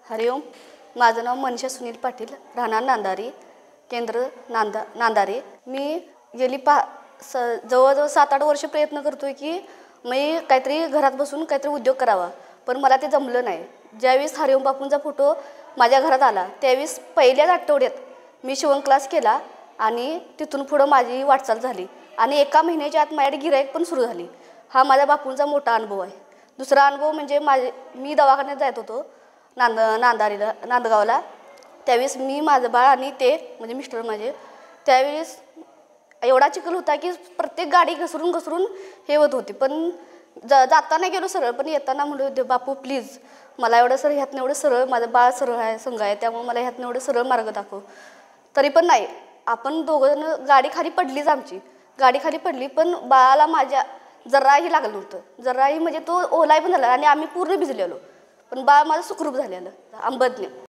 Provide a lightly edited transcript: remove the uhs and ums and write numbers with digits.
हरिओम, माझं नाव मनीषा सुनील पाटील, राहणार नांदारी, केंद्र नांदारे। मी गेली जवळजवळ 7-8 वर्ष प्रयत्न करतोय की मी काहीतरी घरात बसून काहीतरी उद्योग करावा, पण मला ते जमलं नाही। ज्यावेळेस हरिओम बापूंचा फोटो माझ्या घरात आला त्यावेळेस पहिल्याच आठवड्यात मी शिवण क्लास केला आणि तिथून पुढे माझी वाटचाल झाली आणि एका महिन्याच्या आत माझ्याकडे गिराईक पण सुरू झाली। हा माझ्या बापूंचा मोठा अनुभव आहे। दुसरा अनुभव म्हणजे मी दवाखान्यात जात होतो नांदगावला। त्यावेळेस मी, माझं बाळ आणि ते म्हणजे मिस्टर माझे, त्यावेळेस एवढा चिखल होता की प्रत्येक गाडी घसरून हे होत होती। पण जाताना गेलो सरळ, पण येताना म्हणलो बापू प्लीज मला एवढं सरळ ह्यातनं एवढं सरळ, माझं बाळ सरळ आहे, संघ आहे, त्यामुळे मला ह्यातनं एवढं सरळ मार्ग दाखव। तरी पण नाही, आपण दोघं गाडी खाली पडलीच, आमची गाडी खाली पडली, पण बाळाला माझ्या जराही लागलं नव्हतं, जराही म्हणजे तो ओलाय पण झाला आणि आम्ही पूर्ण भिजलेलो, पण बाळ माझं सुखरूप झालेलं अंबज्ञ।